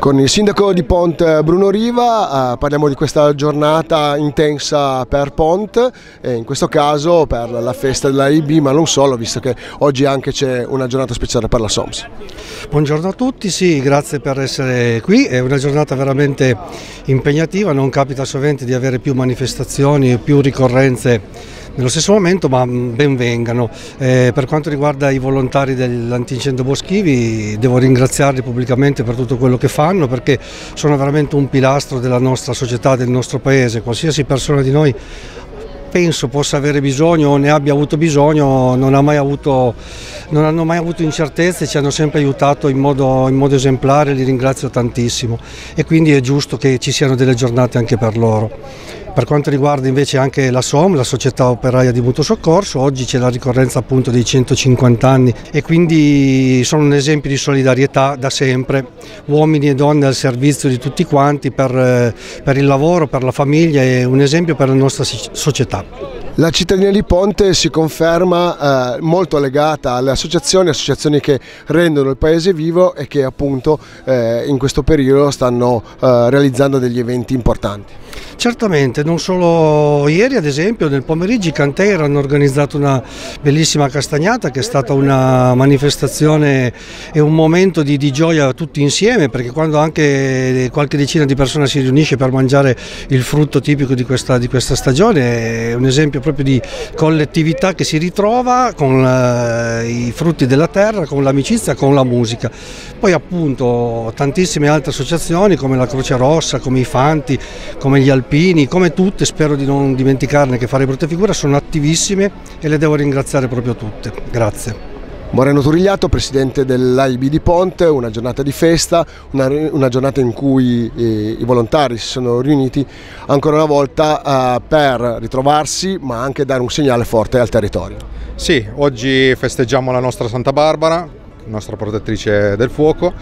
Con il sindaco di Pont Bruno Riva parliamo di questa giornata intensa per Pont, e in questo caso per la festa dell'AIB, ma non solo, visto che oggi anche c'è una giornata speciale per la SOMS. Buongiorno a tutti, sì, grazie per essere qui, è una giornata veramente impegnativa, non capita sovente di avere più manifestazioni e più ricorrenze nello stesso momento, ma ben vengano. Per quanto riguarda i volontari dell'antincendio boschivi, devo ringraziarli pubblicamente per tutto quello che fanno, perché sono veramente un pilastro della nostra società, del nostro paese. Qualsiasi persona di noi penso possa avere bisogno o ne abbia avuto bisogno, non hanno mai avuto incertezze, ci hanno sempre aiutato in modo esemplare, li ringrazio tantissimo, e quindi è giusto che ci siano delle giornate anche per loro. Per quanto riguarda invece anche la SOM, la Società Operaia di Mutuo Soccorso, oggi c'è la ricorrenza appunto dei 150 anni e quindi sono un esempio di solidarietà da sempre, uomini e donne al servizio di tutti quanti per il lavoro, per la famiglia, e un esempio per la nostra società. La cittadina di Ponte si conferma molto legata alle associazioni che rendono il paese vivo e che appunto in questo periodo stanno realizzando degli eventi importanti. Certamente, non solo ieri, ad esempio nel pomeriggio i Canteira hanno organizzato una bellissima castagnata che è stata una manifestazione e un momento di gioia tutti insieme, perché quando anche qualche decina di persone si riunisce per mangiare il frutto tipico di questa stagione è un esempio proprio di collettività che si ritrova con i frutti della terra, con l'amicizia, con la musica. Poi appunto tantissime altre associazioni come la Croce Rossa, come i Fanti, come gli Alpini, come tutte, spero di non dimenticarne che fare brutta figura, sono attivissime e le devo ringraziare proprio tutte. Grazie. Moreno Turigliatto, presidente dell'AIB di Ponte, una giornata di festa, una giornata in cui i volontari si sono riuniti ancora una volta per ritrovarsi, ma anche dare un segnale forte al territorio. Sì, oggi festeggiamo la nostra Santa Barbara, nostra protettrice del fuoco,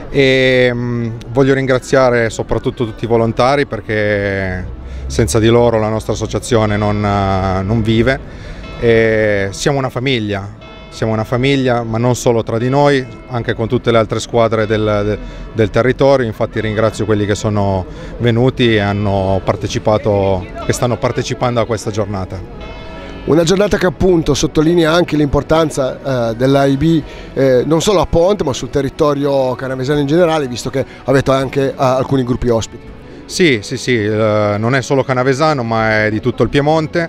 e voglio ringraziare soprattutto tutti i volontari, perché senza di loro la nostra associazione non vive. E siamo una famiglia, ma non solo tra di noi, anche con tutte le altre squadre del territorio. Infatti ringrazio quelli che sono venuti e che stanno partecipando a questa giornata. Una giornata che appunto sottolinea anche l'importanza dell'AIB non solo a Ponte, ma sul territorio canavesano in generale, visto che avete anche alcuni gruppi ospiti. Sì, non è solo canavesano, ma è di tutto il Piemonte.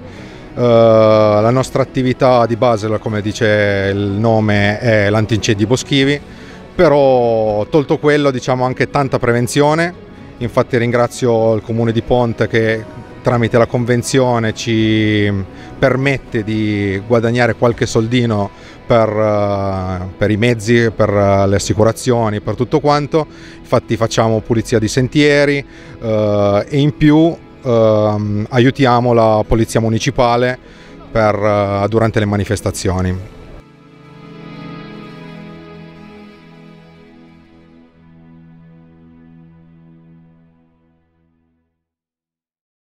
La nostra attività di base, come dice il nome, è l'antincendi boschivi, però tolto quello diciamo anche tanta prevenzione. Infatti ringrazio il Comune di Ponte che tramite la convenzione ci permette di guadagnare qualche soldino per i mezzi, per le assicurazioni, per tutto quanto. Infatti facciamo pulizia di sentieri e in più aiutiamo la polizia municipale durante le manifestazioni.